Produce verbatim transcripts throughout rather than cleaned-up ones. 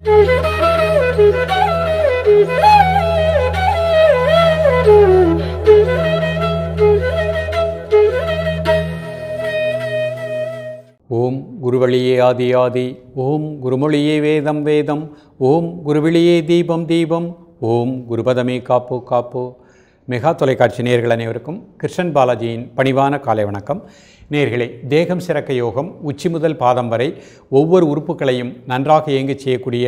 ஓம் குருவழியே ஆதி ஆதி, ஓம் குருமொழியே வேதம் வேதம், ஓம் குருவழியே தீபம் தீபம், ஓம் குருபதமே காப்போ காப்போ. மெகா தொலைக்காட்சி நேயர்கள் அனைவருக்கும் கிருஷ்ணன் பாலாஜியின் பணிவான காலை வணக்கம். நேயர்களே, தேகம் சிறக்க யோகம் உச்சி முதல் பாதம் வரை ஒவ்வொரு உறுப்புகளையும் நன்றாக இயங்கச் செய்யக்கூடிய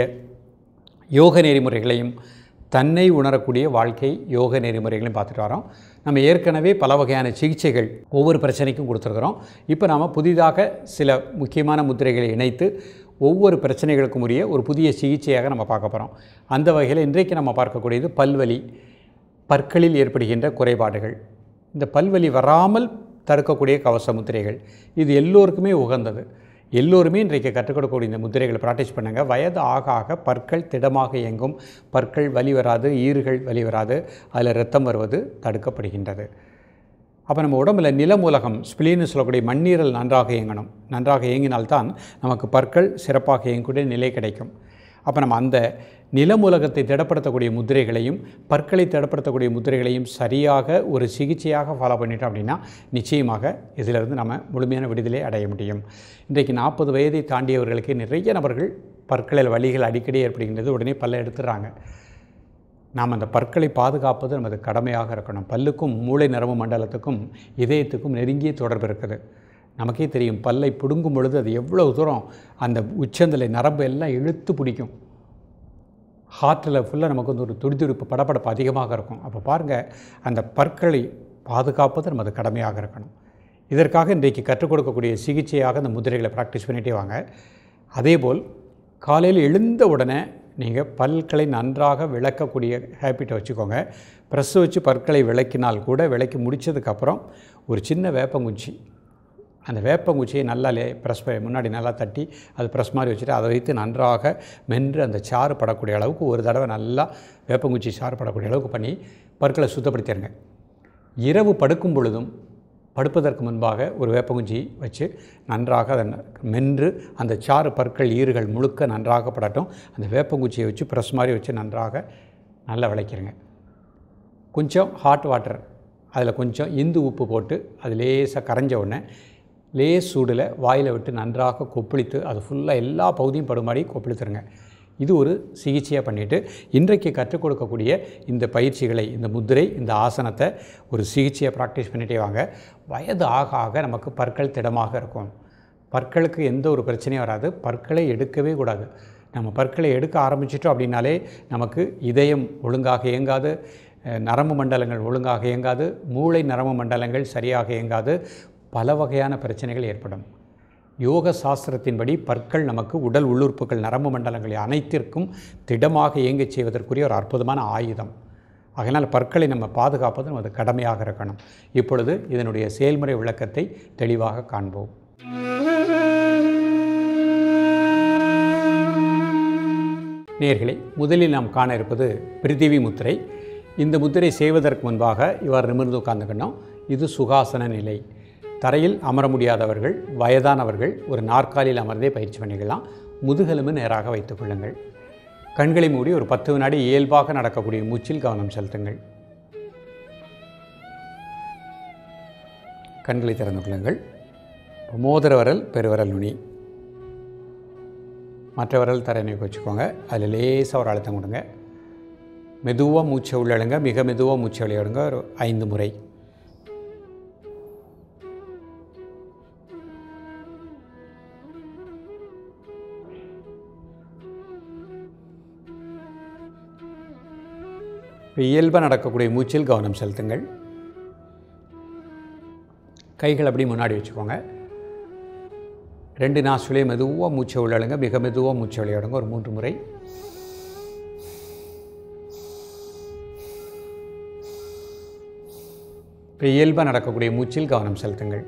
யோக நெறிமுறைகளையும் தன்னை உணரக்கூடிய வாழ்க்கை யோக நெறிமுறைகளையும் பார்த்துட்டு வரோம். நம்ம ஏற்கனவே பல வகையான சிகிச்சைகள் ஒவ்வொரு பிரச்சனைக்கும் கொடுத்துருக்குறோம். இப்போ நாம் புதிதாக சில முக்கியமான முத்திரைகளை இணைத்து ஒவ்வொரு பிரச்சனைகளுக்கும் உரிய ஒரு புதிய சிகிச்சையாக நம்ம பார்க்க போகிறோம். அந்த வகையில் இன்றைக்கு நம்ம பார்க்கக்கூடியது பல்வலி, பற்களில் ஏற்படுகின்ற குறைபாடுகள், இந்த பல்வலி வராமல் தடுக்கக்கூடிய கவச முத்திரைகள். இது எல்லோருக்குமே உகந்தது. எல்லோருமே இன்றைக்கு கற்றுக் கொடுக்கக்கூடிய இந்த முத்திரைகளை ப்ராக்டிஸ் பண்ணுங்கள். வயது ஆக ஆக பற்கள் திடமாக இயங்கும், பற்கள் வலி வராது, ஈறுகள் வலி வராது, அதில் இரத்தம் வருவது தடுக்கப்படுகின்றது. அப்போ நம்ம உடம்பில் நிலமூலகம் ஸ்பிளீன்னு சொல்லக்கூடிய மண்ணீரல் நன்றாக இயங்கணும். நன்றாக இயங்கினால்தான் நமக்கு பற்கள் சிறப்பாக இயங்கக்கூடிய நிலை கிடைக்கும். அப்போ நம்ம அந்த நிலமூலகத்தை திடப்படுத்தக்கூடிய முத்திரைகளையும் பற்களை திடப்படுத்தக்கூடிய முத்திரைகளையும் சரியாக ஒரு சிகிச்சையாக ஃபாலோ பண்ணிட்டோம் அப்படின்னா நிச்சயமாக இதிலிருந்து நம்ம முழுமையான விடுதலை அடைய முடியும். இன்றைக்கு நாற்பது வயதை தாண்டியவர்களுக்கு நிறைய நபர்கள் பற்களில் வலிகள் அடிக்கடி ஏற்படுகின்றது. உடனே பல்லை எடுத்துடுறாங்க. நாம் அந்த பற்களை பாதுகாப்பது நமது கடமையாக இருக்கணும். பல்லுக்கும் மூளை நரம்பு மண்டலத்துக்கும் இதயத்துக்கும் நெருங்கிய தொடர்பு இருக்குது. நமக்கே தெரியும், பல்லை பிடுங்கும் பொழுது அது எவ்வளோ தூரம் அந்த உச்சந்தலை நரம்பு எல்லாம் இழுத்து பிடிக்கும். ஹார்ட்டில் ஃபுல்லாக நமக்கு வந்து ஒரு துடிதுடிப்பு படப்படப்பு அதிகமாக இருக்கும். அப்போ பாருங்கள், அந்த பற்களை பாதுகாப்பது நமது கடமையாக இருக்கணும். இதற்காக இன்றைக்கு கற்றுக் கொடுக்கக்கூடிய சிகிச்சையாக அந்த முதிரைகளை ப்ராக்டிஸ் பண்ணிகிட்டே வாங்க. அதேபோல் காலையில் எழுந்த உடனே நீங்கள் பற்களை நன்றாக விளக்கக்கூடிய ஹேபிட்டை வச்சுக்கோங்க. ப்ரெஸ் வச்சு பற்களை விளக்கினால் கூட விளக்கி முடித்ததுக்கப்புறம் ஒரு சின்ன வேப்பங்குச்சி, அந்த வேப்பங்குச்சியை நல்லா லே ப்ரெஸ் முன்னாடி நல்லா தட்டி அது ப்ரெஸ் மாதிரி வச்சுட்டு அதை வைத்து நன்றாக மென்று அந்த சாறு படக்கூடிய அளவுக்கு ஒரு தடவை நல்லா வேப்பங்குச்சி சாறு படக்கூடிய அளவுக்கு பண்ணி பற்களை சுத்தப்படுத்திடுங்க. இரவு படுக்கும் பொழுதும் படுப்பதற்கு முன்பாக ஒரு வேப்பங்குச்சி வச்சு நன்றாக அதை மென்று அந்த சாறு பற்கள் ஈறுகள் முழுக்க நன்றாக படட்டும். அந்த வேப்பங்குச்சியை வச்சு ப்ரெஸ் மாதிரி வச்சு நன்றாக நல்லா விளக்கிடுங்க. கொஞ்சம் ஹாட் வாட்டர், அதில் கொஞ்சம் இந்து உப்பு போட்டு அது லேசாக கரைஞ்ச உடனே லேஸ் சூடில் வாயில் விட்டு நன்றாக கொப்பளித்து அது ஃபுல்லாக எல்லா பகுதியும் படுமாடி கொப்பளித்துருங்க. இது ஒரு சிகிச்சையாக பண்ணிவிட்டு இன்றைக்கு கற்றுக் கொடுக்கக்கூடிய இந்த பயிற்சிகளை, இந்த முத்திரை, இந்த ஆசனத்தை ஒரு சிகிச்சையை ப்ராக்டிஸ் பண்ணிகிட்டே வாங்க. வயது ஆக ஆக நமக்கு பற்கள் திடமாக இருக்கும். பற்களுக்கு எந்த ஒரு பிரச்சனையும் வராது. பற்களை எடுக்கவே கூடாது. நம்ம பற்களை எடுக்க ஆரம்பிச்சிட்டோம் அப்படின்னாலே நமக்கு இதயம் ஒழுங்காக இயங்காது, நரம்பு மண்டலங்கள் ஒழுங்காக இயங்காது, மூளை நரம்பு மண்டலங்கள் சரியாக இயங்காது, பல வகையான பிரச்சனைகள் ஏற்படும். யோக சாஸ்திரத்தின்படி பற்கள் நமக்கு உடல் உள்ளுறுப்புகள் நரம்பு மண்டலங்களை அனைத்திற்கும் திடமாக இயங்கச் செய்வதற்குரிய ஒரு அற்புதமான ஆயுதம். அதனால் பற்களை நம்ம பாதுகாப்பது நமது கடமையாக இருக்கணும். இப்பொழுது இதனுடைய செயல்முறை விளக்கத்தை தெளிவாக காண்போம். நேயர்களே, முதலில் நாம் காண இருப்பது பிரிதிவி முத்திரை. இந்த முத்திரை செய்வதற்கு முன்பாக இவ்வாறு நிமிர்ந்து உட்கார்ந்துக்கணும். இது சுகாசன நிலை. தரையில் அமர முடியாதவர்கள், வயதானவர்கள் ஒரு நாற்காலியில் அமர்ந்தே பயிற்சி பண்ணிக்கலாம். முதுகெலும்பு நேராக வைத்துக் கொள்ளுங்கள். கண்களை மூடி ஒரு பத்து வினாடி இயல்பாக நடக்கக்கூடிய மூச்சில் கவனம் செலுத்துங்கள். கண்களை திறந்து கொள்ளுங்கள். மோதிர விரல், பெருவிரல் நுனி, மற்ற விரல் தரையை வச்சுக்கோங்க. அதில் லேசாக ஒரு அழுத்தம் கொடுங்க. மெதுவாக மூச்சை உள்ளழுங்க. மிக மெதுவாக மூச்சை வெளியிடுங்க. ஒரு ஐந்து முறை. இயல்பாக நடக்கக்கூடிய மூச்சில் கவனம் செலுத்துங்கள். கைகள் அப்படி முன்னாடி வச்சுக்கோங்க. ரெண்டு நாசுலையும் மெதுவாக மூச்சை உள்ளழுங்க. மிக மெதுவாக மூச்சை வெளியிடுங்க. ஒரு மூன்று முறை. இயல்பாக நடக்கக்கூடிய மூச்சில் கவனம் செலுத்துங்கள்.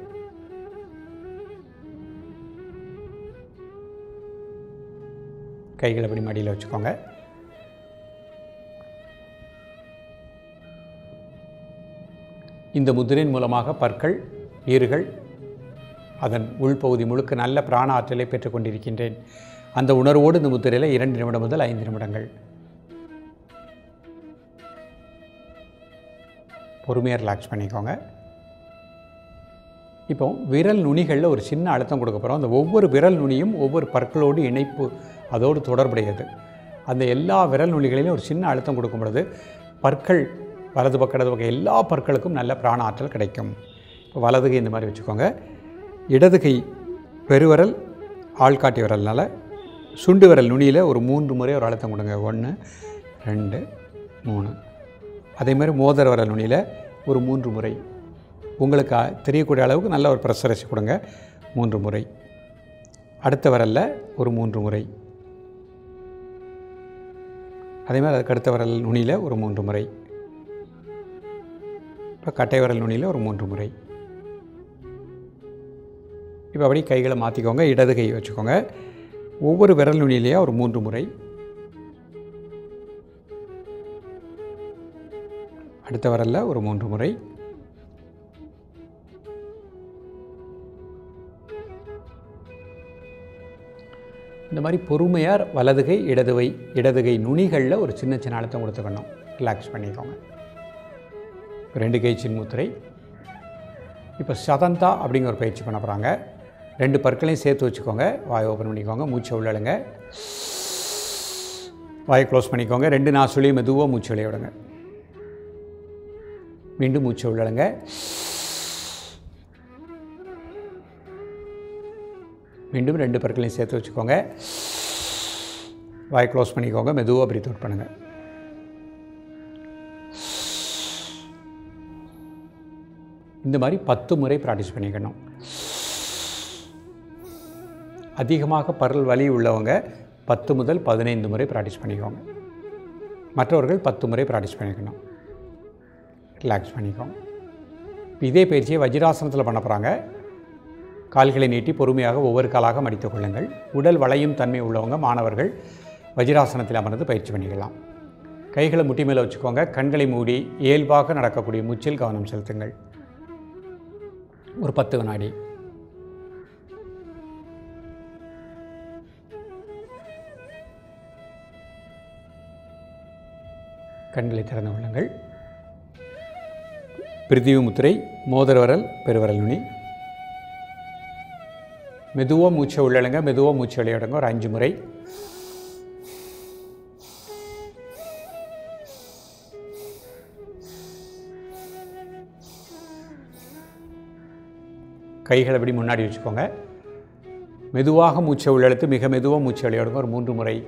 கைகள் அப்படி மடியில் வச்சுக்கோங்க. இந்த முத்திரையின் மூலமாக பற்கள், ஈறுகள், அதன் உள்பகுதி முழுக்க நல்ல பிராண ஆற்றலை பெற்றுக்கொண்டிருக்கின்றேன். அந்த உணர்வோடு இந்த முத்திரையில் இரண்டு நிமிடம் முதல் ஐந்து நிமிடங்கள் பொறுமையாக ரிலாக்ஸ் பண்ணிக்கோங்க. இப்போ விரல் நுனிகளில் ஒரு சின்ன அழுத்தம் கொடுக்க போகிறோம். அந்த ஒவ்வொரு விரல் நுனியும் ஒவ்வொரு பற்களோடு இணைப்பு, அதோடு தொடர்புடையது. அந்த எல்லா விரல் நுனிகளிலும் ஒரு சின்ன அழுத்தம் கொடுக்கும் பொழுது பற்கள் வலது பக்கம் இடது பக்கம் எல்லா பற்களுக்கும் நல்ல பிராண ஆற்றல் கிடைக்கும். இப்போ வலது கை இந்த மாதிரி வச்சுக்கோங்க. இடது கை பெருவிரல் ஆள்காட்டி விரல்னால சுண்டு விரல் நுனியில் ஒரு மூன்று முறை ஒரு அழுத்தம் கொடுங்க. ஒன்று ரெண்டு மூணு. அதேமாதிரி மோதிர விரல் நுனியில் ஒரு மூன்று முறை உங்களுக்கு தெரியக்கூடிய அளவுக்கு நல்ல ஒரு ப்ரெஷரைஸ் கொடுங்க. மூன்று முறை. அடுத்த விரலில் ஒரு மூன்று முறை. அதேமாதிரி அதுக்கு அடுத்த விரல் நுனியில் ஒரு மூன்று முறை. இப்போ கட்டை விரல் நுனியில் ஒரு மூன்று முறை. இப்போ அப்படி கைகளை மாற்றிக்கோங்க. இடது கை வச்சுக்கோங்க. ஒவ்வொரு விரல் நுனியிலேயே ஒரு மூன்று முறை. அடுத்த விரலில் ஒரு மூன்று முறை. இந்த மாதிரி பொறுமையாக வலதுகை இடதுவை இடதுகை நுனிகளில் ஒரு சின்ன சின்ன அழுத்தம் கொடுத்துக்கணும். ரிலாக்ஸ் பண்ணிக்கோங்க. ரெண்டு கை சின்முத்திரை. இப்போ சதந்தா அப்படிங்கிற ஒரு பயிற்சி பண்ண போகிறாங்க. ரெண்டு பற்களையும் சேர்த்து வச்சுக்கோங்க. வாயை ஓப்பன் பண்ணிக்கோங்க. மூச்சை உள்ளழுங்க. வாயை க்ளோஸ் பண்ணிக்கோங்க. ரெண்டு நாசுலையும் மெதுவாக மூச்சு வெளிய விடுங்க. மீண்டும் மூச்சை உள்ளழுங்க. மீண்டும் ரெண்டு பற்களையும் சேர்த்து வச்சுக்கோங்க. வாயை க்ளோஸ் பண்ணிக்கோங்க. மெதுவாக பிரீத் அவுட் பண்ணுங்கள். இந்த மாதிரி பத்து முறை ப்ராக்டிஸ் பண்ணிக்கணும். அதிகமாக பரல் வலி உள்ளவங்க பத்து முதல் பதினைந்து முறை ப்ராக்டிஸ் பண்ணிக்கோங்க. மற்றவர்கள் பத்து முறை ப்ராக்டிஸ் பண்ணிக்கணும். ரிலாக்ஸ் பண்ணிக்கோங்க. இதே பயிற்சியை வஜ்ராசனத்தில் பண்ண போகிறாங்க. கால்களை நீட்டி பொறுமையாக ஒவ்வொரு காலாக மடித்துக் கொள்ளுங்கள். உடல் வளையும் தன்மை உள்ளவங்க மாணவர்கள் வஜ்ராசனத்தில் அமர்ந்து பயிற்சி பண்ணிக்கலாம். கைகளை முட்டி மேலே வச்சுக்கோங்க. கண்களை மூடி இயல்பாக நடக்கக்கூடிய மூச்சில் கவனம் செலுத்துங்கள். ஒரு பத்து வினாடி. கண்களை திறந்து கொள்ளுங்கள். பிரிதிவி முத்திரை. மோதிர விரல் பெருவிரல் நுனி. மெதுவாக மூச்சை உள்ளழுங்க. மெதுவாக மூச்சை வெளியிடுங்க. ஒரு அஞ்சு முறை. கைகளை எப்படி முன்னாடி வச்சுக்கோங்க. மெதுவாக மூச்சை உள்ளெழுத்து மிக மெதுவாக மூச்சை வெளியிடுங்க. ஒரு மூன்று முறை.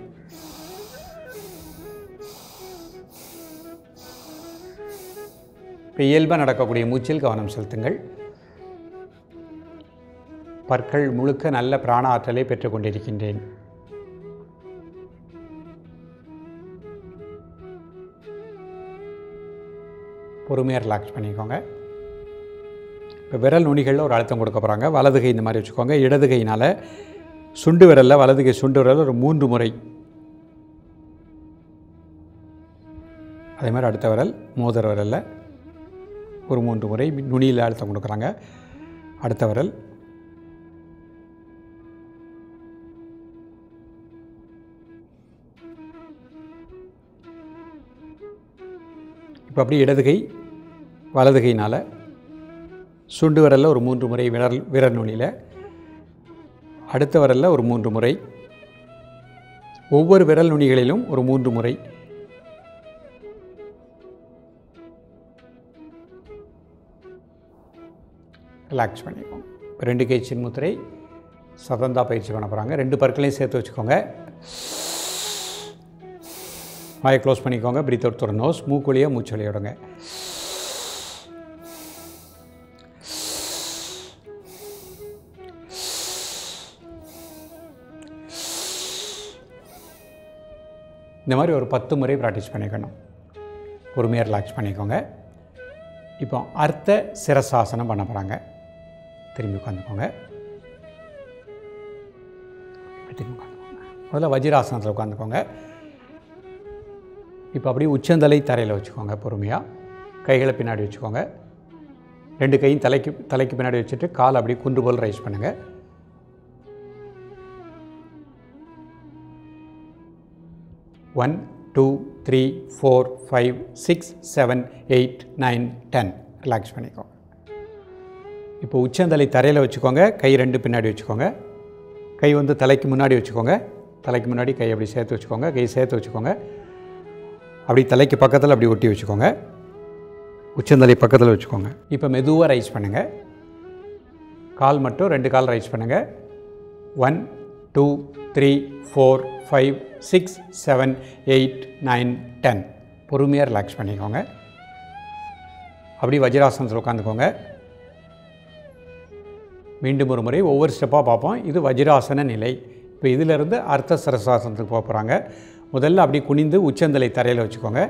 இப்போ இயல்பாக நடக்கக்கூடிய மூச்சில் கவனம் செலுத்துங்கள். பற்கள் முழுக்க நல்ல பிராண ஆற்றலை பெற்றுக் கொண்டிருக்கின்றேன். பொறுமையாக ரிலாக்ஸ் பண்ணிக்கோங்க. இப்போ விரல் நுனிகளில் ஒரு அழுத்தம் கொடுக்க போகிறாங்க. வலது கை இந்த மாதிரி வச்சுக்கோங்க. இடது கையினால் சுண்டு விரலில் வலது கை சுண்டு விரலில் ஒரு மூன்று முறை. அதே மாதிரி அடுத்த விரல் மோதிர விரலில் ஒரு மூன்று முறை நுனியில் அழுத்தம் கொடுக்குறாங்க. அடுத்த விரல். இப்போ அப்படி இடது கை வலது கையினால் சுண்டு விரலில் ஒரு மூன்று முறை விரல் விரல் நுனியில். அடுத்த விரலில் ஒரு மூன்று முறை. ஒவ்வொரு விரல் நுனிகளிலும் ஒரு மூன்று முறை. ரிலாக்ஸ் பண்ணிக்கோங்க. ரெண்டு கை சின்முத்திரை. சதந்தா பயிற்சி பண்ண போகிறாங்க. ரெண்டு பற்களையும் சேர்த்து வச்சுக்கோங்க. வாயை க்ளோஸ் பண்ணிக்கோங்க. Breathe out through nose. மூக்குழியாக மூச்சு வெளிய விடுங்க. இந்த மாதிரி ஒரு பத்து முறை ப்ராக்டிஸ் பண்ணிக்கணும். பொறுமையாக ரிலாக்ஸ் பண்ணிக்கோங்க. இப்போ அர்த்த சிரசாசனம் பண்ண போகிறாங்க. திரும்பி உட்காந்துக்கோங்க. திரும்பி உட்காந்துக்கோங்க. முதல்ல வஜ்ராசனத்தில் உட்காந்துக்கோங்க. இப்போ அப்படியே உச்சந்தலை தரையில் வச்சுக்கோங்க. பொறுமையாக கைகளை பின்னாடி வச்சுக்கோங்க. ரெண்டு கையும் தலைக்கு தலைக்கு பின்னாடி வச்சுட்டு கால் அப்படியே குன்று போல் ரைஸ் பண்ணுங்கள். One two three four five six seven eight nine ten relax பண்ணிக்கோங்க. இப்போ உச்சந்தலை தரையில் வச்சுக்கோங்க, கை ரெண்டு பின்னாடி வச்சுக்கோங்க. கை வந்து தலைக்கு முன்னாடி வச்சுக்கோங்க. தலைக்கு முன்னாடி கை அப்படி சேர்த்து வச்சுக்கோங்க. கை சேர்த்து வச்சுக்கோங்க. அப்படி தலைக்கு பக்கத்தில் அப்படி ஒட்டி வச்சுக்கோங்க. உச்சந்தலை பக்கத்தில் வச்சுக்கோங்க. இப்போ மெதுவாக ரைஸ் பண்ணுங்கள். கால் மட்டும் ரெண்டு கால் ரைஸ் பண்ணுங்கள். One two three four five six seven eight nine ten பொறுமையாக ரிலாக்ஸ் பண்ணிக்கோங்க. அப்படி வஜ்ராசனத்தில் உட்காந்துக்கோங்க. மீண்டும் ஒரு முறை ஒவ்வொரு ஸ்டெப்பாக பார்ப்போம். இது வஜ்ராசன நிலை. இப்போ இதிலிருந்து அர்த்த சரசாசனத்துக்கு போக போகிறாங்க. முதல்ல அப்படி குனிந்து உச்சந்தலை தரையில் வச்சுக்கோங்க.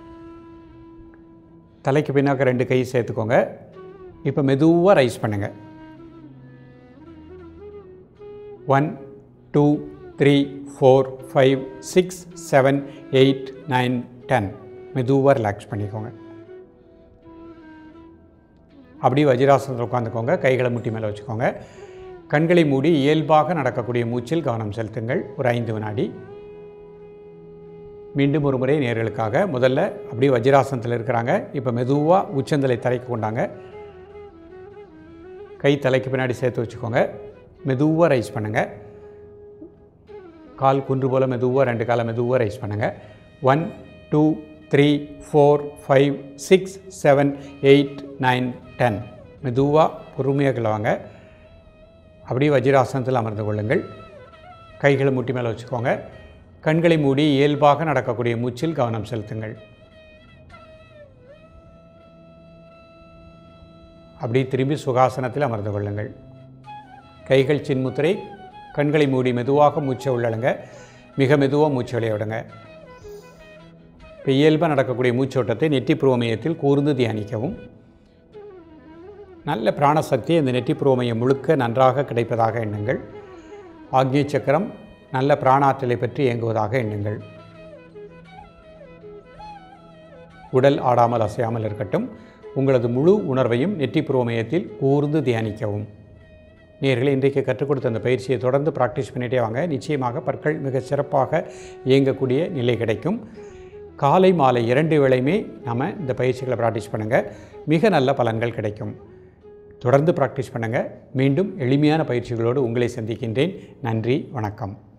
தலைக்கு பின்னாக்க ரெண்டு கை சேர்த்துக்கோங்க. இப்போ மெதுவாக ரைஸ் பண்ணுங்கள். One two three four five six seven eight nine ten மெதுவாக ரிலாக்ஸ் பண்ணிக்கோங்க. அப்படியே வஜ்ராசனத்தில் உட்காந்துக்கோங்க. கைகளை முட்டி மேலே வச்சுக்கோங்க. கண்களை மூடி இயல்பாக நடக்கக்கூடிய மூச்சில் கவனம் செலுத்துங்கள். ஒரு ஐந்து வினாடி. மீண்டும் ஒரு முறை நேர்களுக்காக. முதல்ல அப்படியே வஜ்ராசனத்தில் இருக்கிறாங்க. இப்போ மெதுவாக உச்சந்தலை தரைக்கு கொண்டாங்க. கை தலைக்கு பின்னாடி சேர்த்து வச்சுக்கோங்க. மெதுவாக ரைஸ் பண்ணுங்கள். கால் குன்று போல் மெதுவாக ரெண்டு காலை மெதுவாக ரைஸ் பண்ணுங்கள். One two three four five six seven eight nine ten மெதுவாக பொறுமையாக கிளவாங்க. அப்படியே வஜ்ராசனத்தில் அமர்ந்து கொள்ளுங்கள். கைகளை முட்டி மேலே வச்சுக்கோங்க. கண்களை மூடி இயல்பாக நடக்கக்கூடிய மூச்சில் கவனம் செலுத்துங்கள். அப்படியே திரும்பி சுகாசனத்தில் அமர்ந்து கொள்ளுங்கள். கைகள் சின்முத்திரை. கண்களை மூடி மெதுவாக மூச்சை உள்ளழுங்க. மிக மெதுவாக மூச்சை விளைய விடுங்க. இப்போ இயல்பாக நடக்கக்கூடிய மூச்சோட்டத்தை நெற்றி புருவமயத்தில் கூர்ந்து தியானிக்கவும். நல்ல பிராணசக்தி இந்த நெற்றி புருவமயம் முழுக்க நன்றாக கிடைப்பதாக எண்ணுங்கள். ஆக்ஞை சக்கரம் நல்ல பிராணாற்றலை பற்றி இயங்குவதாக எண்ணுங்கள். உடல் ஆடாமல் அசையாமல் இருக்கட்டும். உங்களது முழு உணர்வையும் நெற்றி புருவமயத்தில் கூர்ந்து தியானிக்கவும். நேயர்களே, இன்றைக்கு கற்றுக் கொடுத்த அந்த பயிற்சியை தொடர்ந்து ப்ராக்டிஸ் பண்ணிகிட்டே வாங்க. நிச்சயமாக பற்கள் மிக சிறப்பாக இயங்கக்கூடிய நிலை கிடைக்கும். காலை மாலை இரண்டு வேளையுமே நாம் இந்த பயிற்சிகளை ப்ராக்டிஸ் பண்ணுங்கள். மிக நல்ல பலன்கள் கிடைக்கும். தொடர்ந்து ப்ராக்டிஸ் பண்ணுங்கள். மீண்டும் எளிமையான பயிற்சிகளோடு உங்களை சந்திக்கின்றேன். நன்றி, வணக்கம்.